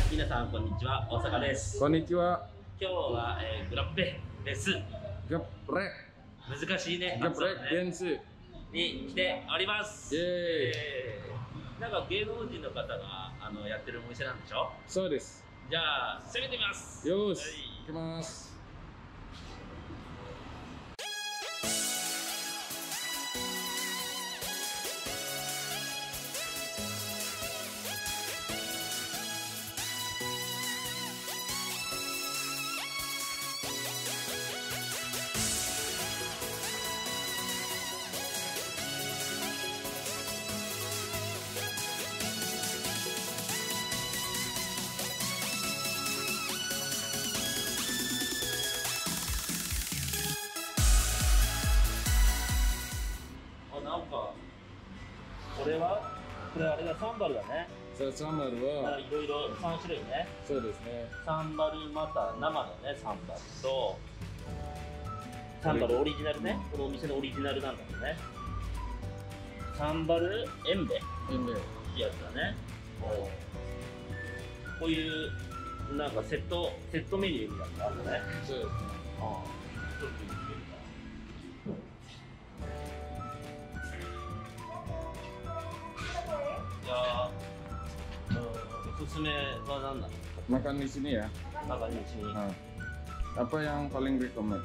皆さんこんにちは、大阪です。 こんにちは。 今日は、グラッペです。 ガプレ。 難しいね。 ガプレゲンス。 に来ております。 イエーイ。 なんか芸能人の方がやってるお店なんでしょ？ そうです。 じゃあ攻めてみます。 よし、 はい、 行きます。 なんかこれあれだ、サンバルだね。 さあ、サンバルは、 いろいろ3種類ね。 そうですね。 サンバルまた生のね、サンバルとサンバルオリジナルね。このお店のオリジナルなんだよね。サンバルエンベエンベ。 ってやつだね。こういうなんかセットメニューみたいなのがあるね。 そうですね。 ああ、ちょっと見てみるか。いやー、おすすめは何なの？ Makan di sini ya. 中にうちに。 Nah, apa yang paling recommend?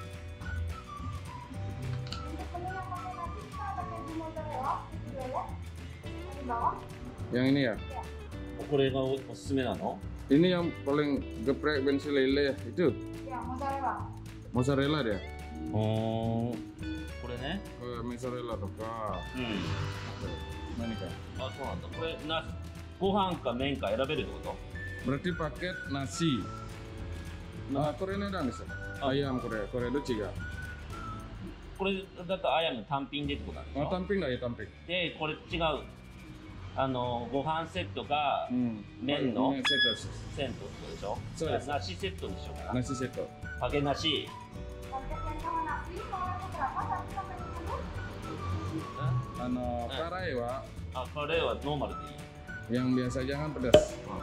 Yang ini ya? これがおすすめなの？ Ini yang paling geprek bensin lele itu? Ya, mozzarella. Mozzarella dia? これね。 Mozzarella とか。何か? あ、そうなんだ。これご飯か麺か選べるってこと？ Berarti paket nasi. Nah, これ値段ですよ。ayam これどっちが？ これだとアヤム単品でってことなんでしょ？ 単品だよ、単品。 で、これ違う。ご飯セットか、麺のセットです。 セットってことでしょ？ そうです。 梨セットにしようかな。 梨セット。 かけ梨。 Karai wa. あ、カレーはノーマルでいい。 Yang biasa jangan pedas.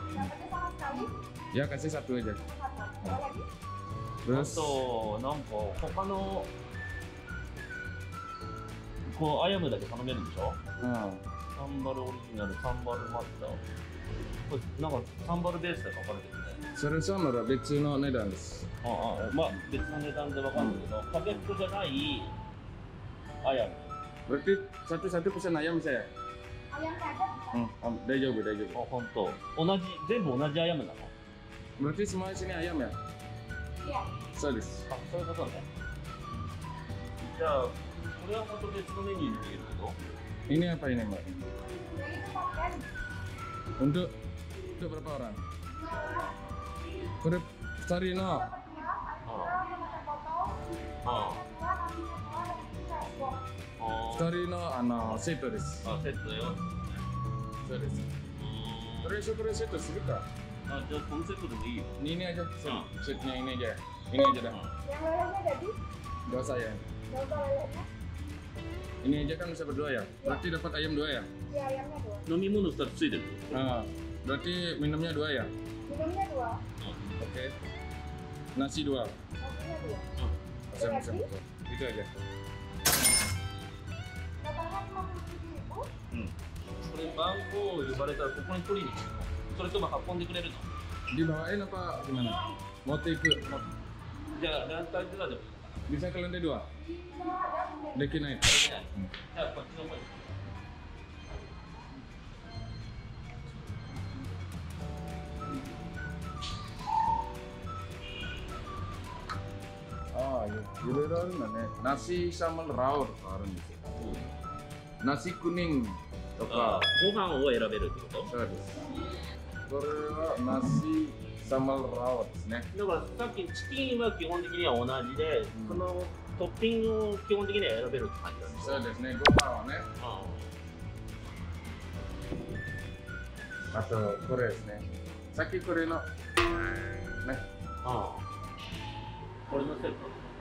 Ya kasih satu aja. あ Terus と、なんか他のこうアヤムだけ頼めるんでしょ？サンバルオリジナル、サンバルマッタ。これなんかサンバルベースで書かれてるね。 それさなら別の値段です。 まあ別の値段でわかるんだけど、パケットじゃないアヤム。 Berarti satu-satu pesan ayam saya. Ayam ada. 大丈夫、大丈あ、 夫。 本当。全部同じアヤムなの？ Berarti semua sini ayam ya? Iya. そうです。 あ、そういうことね。じゃあ、これはまた別のメニューに見えるけど。 Ini apa ini, Mbak? Ini paket. Untuk berapa orang? Kurip Sarino. 2人のセットです。 あ、セットよ。 そうです。これこれセットするか？ あ、じゃあこのセットでもいいよ。 Ini aja, setnya ini aja. Ini aja dah. Yang lelenya jadi? Dua saya. Berapa lelenya? Ini aja kan bisa berdua ya? Berarti dapat ayam dua ya? Iya, ayamnya dua. 飲み物2つついてる。 Berarti minumnya dua ya? Minumnya dua. Oke. Nasi dua. Nasinya dua. Pesan. Itu aja. Totalnya 57.000. これ番号呼ばれたらここに取りに来るの？それとも運んでくれるの？ Dibawain apa gimana? Mau take? じゃあランタンでもいいのか Bisa ke lantai dua? Dekin aja. な？じゃあこっちの方に。 いろいろあるんだね。nasi sambal rawon があるんですよ。nasi kuning とか。 ご飯を選べるってこと？ そうです。これは nasi sambal rawon ですね。 だからさっきチキンは基本的には同じで、そのトッピングを基本的には選べるって感じなんですよ。 そうですね。ご飯はね。あとこれですね。さっきこれのね。 これのセット。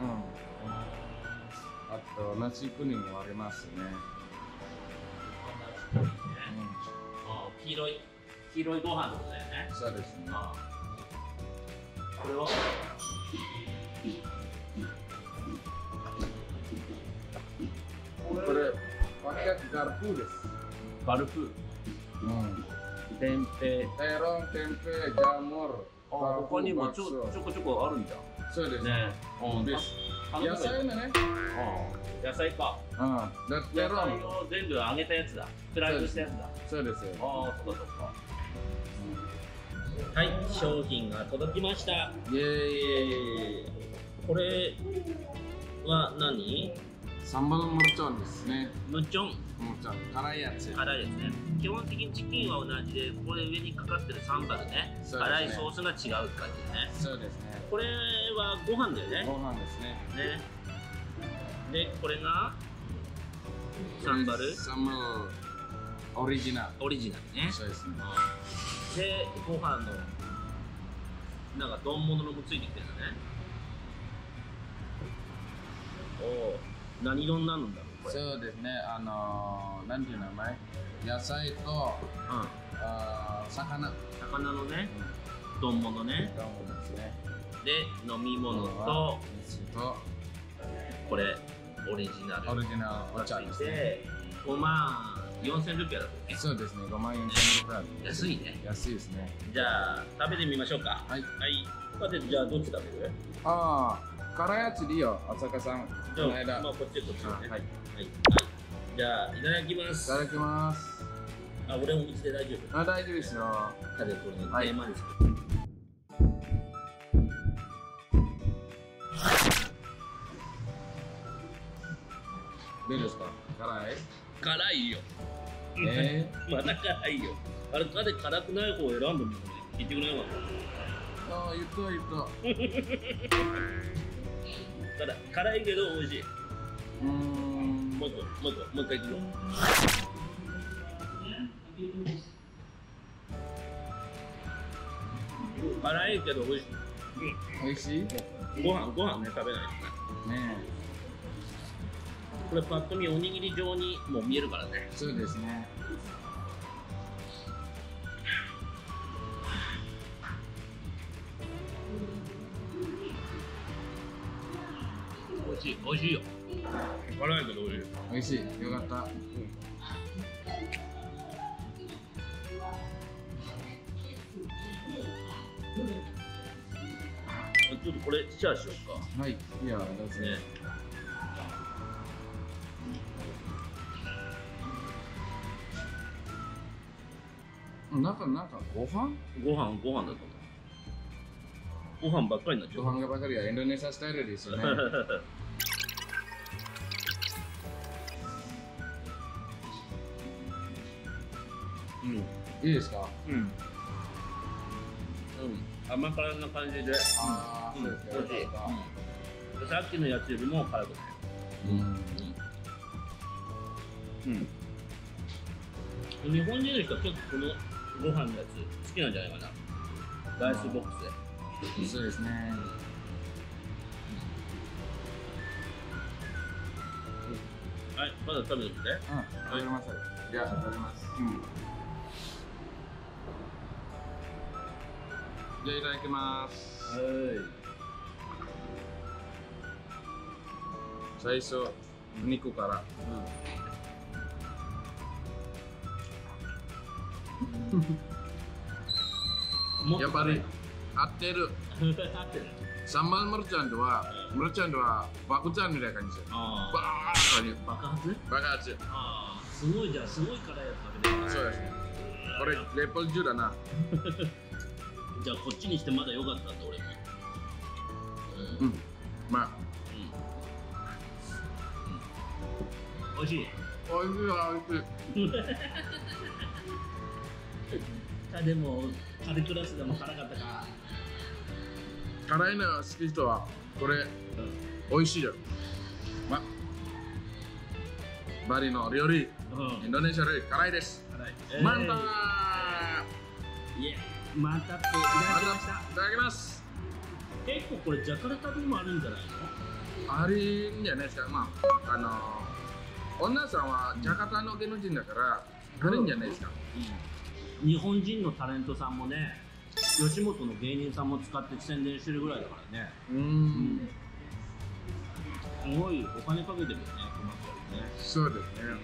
あとnasi kuningもありますね。 黄色い。 黄黄色いご飯ってことだよね。 そうですね。 ああ、これはこれ、パケットガルプです。 ガルプ、 うん。 天平。 テロン、テンペ、ジャムル。 あ、他にもちょバクソこちょこあるんじゃん。 そうです。 ね。うん、 です。野菜のね。 野菜か。 うん。テ野ロン。 菜を全部揚げたやつだ。フライドしたやつだ。 そうです。 ああ、そうかそうか。はい、商品が届きました。 イエーイ。 これは何？ サンバルムルチョンですね。 ムチョン。 ムルチョン。辛いやつ。 辛いですね。基本的にチキンは同じで、これ上にかかってるサンバルね。 そうですね辛いソースが違うって感じね。 そうですね。 これはご飯だよね。 ご飯ですね。 ね。で、これがサンバル。 サンバルオリジナル。 オリジナルね。 そうですね。 で、ご飯のなんか丼物のもついてきてるんだね。おお、何丼なんだろうこれ。 そうですね。なんていう名前？野菜と魚。 魚のね、丼物ね。 丼物ですね。 で、飲み物と水とこれオリジナル。 オリジナルお茶ですね。 で、5万4000ルピアだっけ？ そうですね。5万円くらい。 安いね。 安いですね。 じゃあ食べてみましょうか。 はい。 はい。さて、じゃあどっち食べる？ ああ、辛いやつでいいよ。浅香さん。 じゃあ、 この間。 まあこっちこっちね。 はい。 はい。じゃあいただきます。 いただきます。 あ、俺お水で大丈夫。 あ、大丈夫ですよ。 ただこれね、 はいテーマです。 どうですか？辛い？ 辛いよ。まだ辛いよ。あれ、かで辛くない方を選んでも言ってくれなかっああ、言った。 た。辛いけど美味しい。 ももう一回いくよ。辛いけど美味しい。 美味しい？ ご飯ね、食べないとね。 ねこれパッと見おにぎり状にも見えるからね。 そうですね。 美味しいよ。辛いけど美味しい。 美味しい。よかった。 ちょっとこれシェアしようか。 はい。いや、どうぞ。 ね。 なんかご飯ご飯だと思う。ご飯ばっかりになっちゃう。 ご飯がばかりはインドネシアスタイルですよね。 うん。 いいですか？ 甘辛な感じで。 ああ、そうですか。 美味しい。さっきのやつよりも辛くない。日本人の人は結構このご飯のやつ好きなんじゃないかな。ライスボックスで。 そうですね。 はい、まだ食べてみて。 食べます。じゃあ、食べます。じゃあ、いただきます。最初、肉から。やっぱり合ってる。サンバルムルチャンドは爆弾みたいな感じですよ。 爆発？ 爆発。 ああ、すごいじゃん、すごい辛いやつ食べてる。 そうですね。これレープル10だな。 じゃあこっちにしてまだ良かったんだ俺も。 まあ。 美味しい。 美味しい。 でもカレークラスでも辛かったか。 辛いの好き人はこれ美味しいよ。バリの料理、インドネシア料理辛いです。マンター。 マンタップいただきました。 いただきます。 結構これジャカルタにもあるんじゃないの？ あるんじゃないですか。女さんはジャカルタの芸能人だからあるんじゃないですか。 日本人のタレントさんもね、吉本の芸人さんも使って宣伝してるぐらいだからね。すごいお金かけてるよね、コマーシャルね。 そうですね。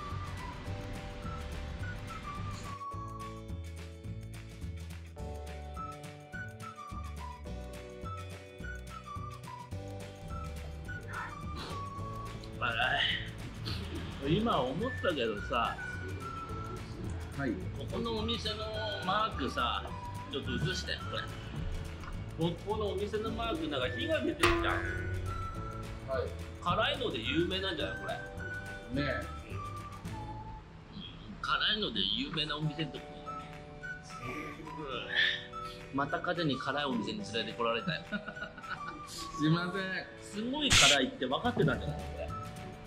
今思ったけどさ、 はい。 ここのお店のマークさ、ちょっと映してこれ。ここのお店のマークなんか火が出てるじゃん。 はい。 辛いので有名なんじゃないこれ。 ね辛いので有名なお店ってこと。また風に辛いお店に連れてこられたよ。 すいません。 すごい辛いって分かってたんじゃないこれ。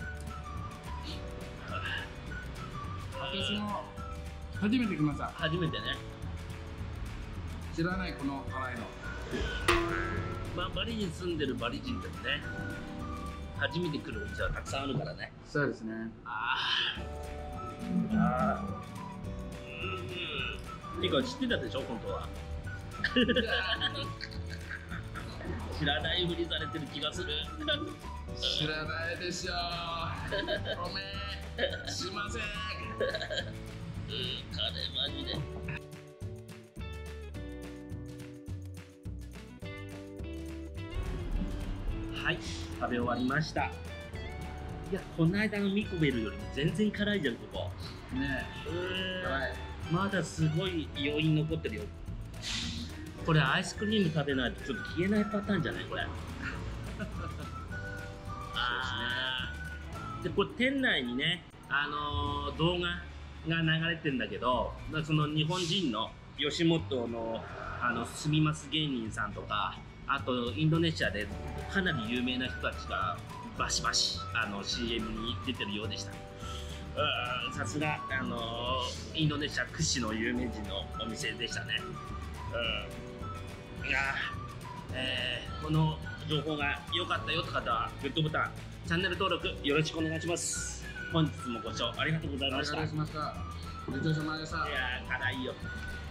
私も初めて来ました。 初めてね。 知らないこの辛いの。 まあバリに住んでるバリ人でもね、初めて来るお店はたくさんあるからね。 そうですね。 てか知ってたでしょ本当は。知らないふりされてる気がする。 知らないでしょ。ごめん。すいません。 カレーマジで。はい、食べ終わりました。いや、この間のミコベルよりも全然辛いじゃん、ここ。 ねえ。辛い。 まだすごい余韻残ってるよ。これアイスクリーム食べないとちょっと消えないパターンじゃないこれ。でこれ店内にね、動画が流れてんだけど、その日本人の吉本の住みます芸人さんとか、あとインドネシアでかなり有名な人たちがバシバシCM に出てるようでした。さすがインドネシア屈指の有名人のお店でしたね。いやこの情報が良かったよって方はグッドボタン、チャンネル登録よろしくお願いします。本日もご視聴ありがとうございました。 お願いしました。ごちそうさまでした。 いやー辛いよ。